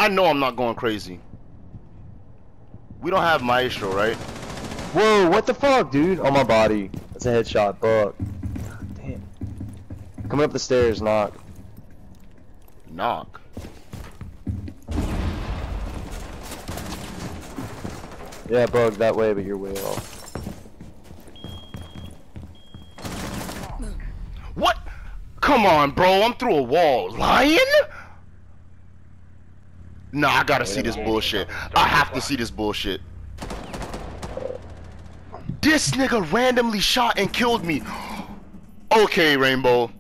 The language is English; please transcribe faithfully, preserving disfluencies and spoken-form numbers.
I know I'm not going crazy. We don't have Maestro, right? Whoa, what the fuck, dude? On my body. That's a headshot, fuck. Damn. Coming up the stairs, knock. Knock. Yeah, bug that way, but you're way off. What? Come on, bro. I'm through a wall. Lion? Nah, I gotta see this bullshit. I have to see this bullshit. This nigga randomly shot and killed me. Okay, Rainbow.